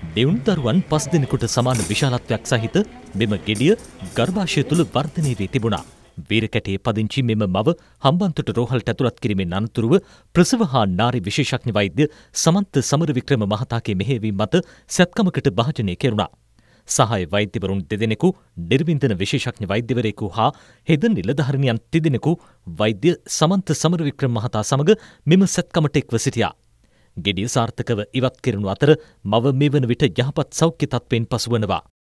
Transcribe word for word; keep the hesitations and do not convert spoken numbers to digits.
දෙවුන් දරුවන් පස් දිනකට සමාන විශාලත්වයක් සහිත මෙම ගෙඩිය ගර්භාෂය තුළ වර්ධනය වී තිබුණා. වීරකැටේ පදිංචි මෙම මව හම්බන්තොට රෝහලට ඇතුළත් කිරීමෙන් අනතුරුව ප්‍රසව හා නාරි විශේෂඥ වෛද්‍ය සමන්ත සමරවික්‍රම මහතාගේ මෙහෙයවීම මත සැත්කමකට භාජනය කෙරුණා. සහාය වෛද්‍යවරුන් දෙදෙනෙකු, නිර්වින්දන විශේෂඥ වෛද්‍යවරයෙකු හා හෙද නිලධාරිනියන් තිදෙනෙකු වෛද්‍ය සමන්ත සමරවික්‍රම මහතා සමග මෙම සැත්කමට එක්ව සිටියා. ගෙඩිය සාර්ථකව ඉවත් කෙරුණු අතර මව මේ වන විට යහපත් සෞඛ්‍ය තත්ත්වයෙන් පසුවනවා.